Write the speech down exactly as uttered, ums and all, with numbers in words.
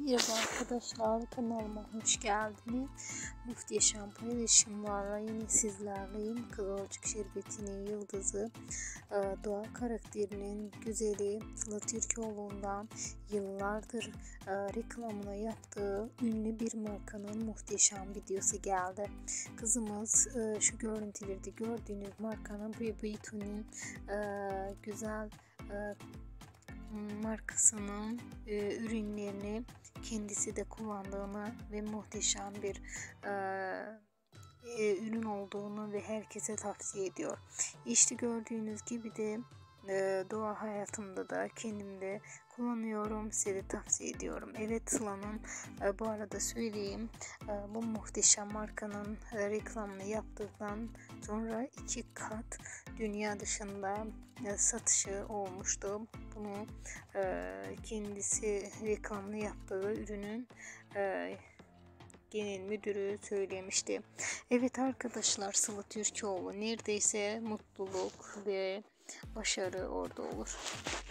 Merhaba arkadaşlar, kanalıma hoş geldiniz. Muhteşem paylaşımlarla yine sizlerleyim. Kıvılcık Şerbeti'nin yıldızı, doğa karakterinin güzeli Sıla Türkoğlu'ndan yıllardır reklamını yaptığı ünlü bir markanın muhteşem videosu geldi. Kızımız şu görüntülerde gördüğünüz markanın Bebitu'nun güzel markasının e, ürünlerini kendisi de kullandığını ve muhteşem bir e, e, ürün olduğunu ve herkese tavsiye ediyor. İşte gördüğünüz gibi de e, doğa hayatımda da kendimde kullanıyorum, size tavsiye ediyorum. Evet, Sıla'nın e, bu arada söyleyeyim, e, bu muhteşem markanın e, reklamını yaptıktan sonra iki kat dünya dışında e, satışı olmuştu. Bunu e, kendisi reklamını yaptığı ürünün e, genel müdürü söylemişti. Evet arkadaşlar, Sıla Türkoğlu neredeyse mutluluk ve başarı orada olur.